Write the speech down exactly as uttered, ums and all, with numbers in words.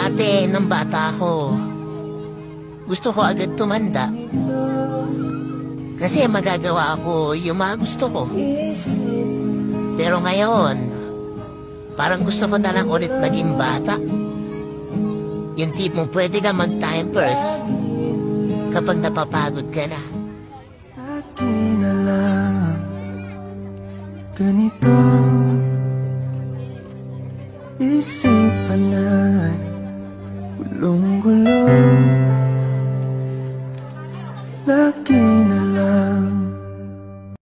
Dati, nang bata ako, gusto ko agad tumanda. Kasi magagawa ako yung mga gusto ko. Pero ngayon, parang gusto ko na lang ulit maging bata. Yung tipong pwede ka mag-time first kapag napapagod ka na. Akin na lang ganito, isipan ay gulong-gulo.